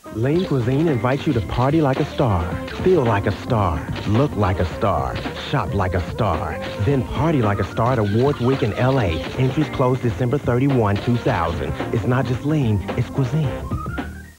Lean Cuisine invites you to party like a star, feel like a star, look like a star, shop like a star, then party like a star at Awards Week in LA. Entries close December 31, 2000. It's not just lean, it's cuisine.